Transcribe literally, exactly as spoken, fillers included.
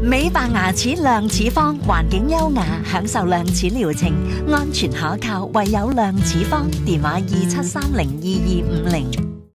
美白牙齒亮齒坊，環境優雅，享受亮齒療程，安全可靠，唯有亮齒坊。電話二七三零二二五零。